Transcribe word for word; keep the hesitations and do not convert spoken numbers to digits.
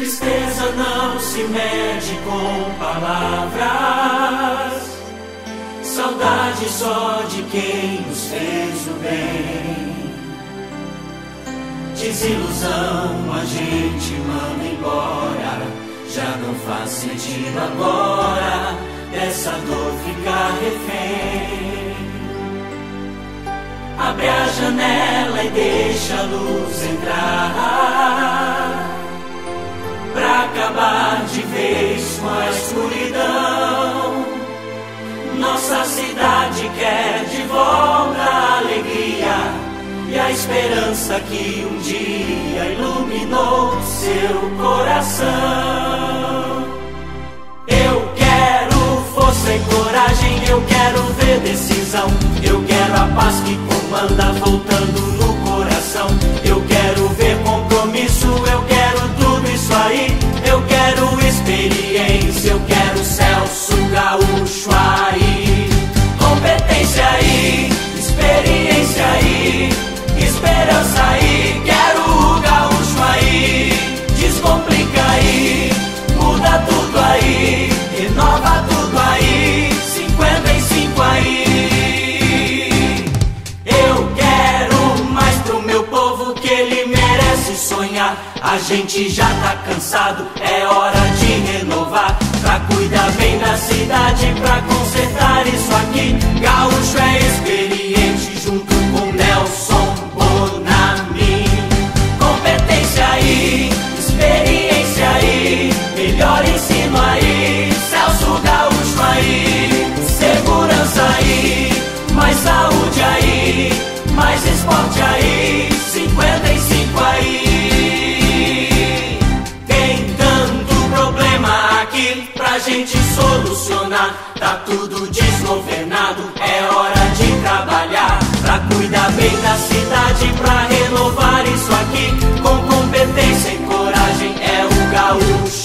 Tristeza não se mede com palavras, saudade só de quem nos fez o bem. Desilusão a gente manda embora, já não faz sentido agora dessa dor ficar refém. Abre a janela e deixa a luz entrar, pra acabar de vez com a escuridão. Nossa cidade quer de volta a alegria e a esperança que um dia iluminou seu coração. Eu quero força e coragem, eu quero ver decisão, eu quero a paz que comanda voltando no coração. Eu quero ver compromisso, eu quero tudo isso aí. Eu quero experiência, eu quero Celso Gaúcho aí. Competência aí, experiência aí, esperança aí. Quero o gaúcho aí, descomplica aí, muda tudo aí, renova tudo aí, cinquenta e cinco aí. Eu quero mais pro meu povo, que ele merece sonhar. A gente já tá cansado, é hora de renovar, pra cuidar bem da cidade, pra consertar isso aqui. Gaúcho é experiente junto com Nelson Bonamin. Competência aí, experiência aí, melhor ensino aí, Celso Gaúcho aí. Segurança aí, mais saúde aí, mais esporte aí, cinquenta e cinco aí. Pra gente solucionar, tá tudo desgovernado, é hora de trabalhar, pra cuidar bem da cidade, pra renovar isso aqui, com competência e coragem, é o gaúcho.